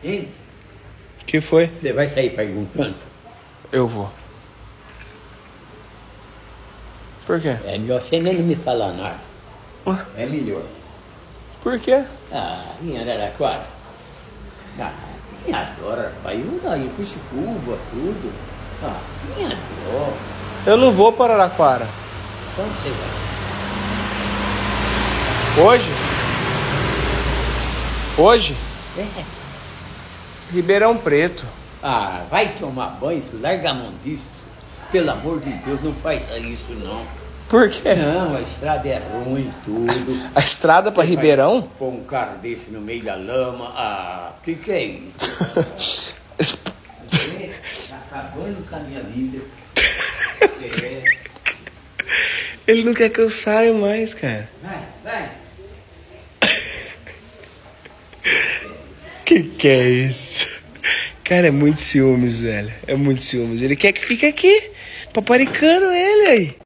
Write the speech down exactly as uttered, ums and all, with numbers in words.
Hein? Que foi? Você vai sair para algum canto? Eu vou. Por quê? É melhor você nem me falar nada. Ué? É melhor. Por quê? Ah, em Araraquara. Ah, quem adora, pai. Eu daí com chuva, tudo. Ah, quem adora. Eu não vou para Araraquara. Quando você vai? Hoje? Hoje? É. Ribeirão Preto. Ah, vai tomar banho, larga a mão disso. Pelo amor de Deus, não faz isso não. Por quê? Não, a estrada é ruim, tudo. A estrada para Ribeirão? Pôr um carro desse no meio da lama. Ah, o que, que é isso? Você tá acabando com a minha vida. É. Ele não quer que eu saia mais, cara. Vai, vai. Que que é isso? Cara, é muito ciúmes, velho. É muito ciúmes. Ele quer que fique aqui, paparicando ele aí.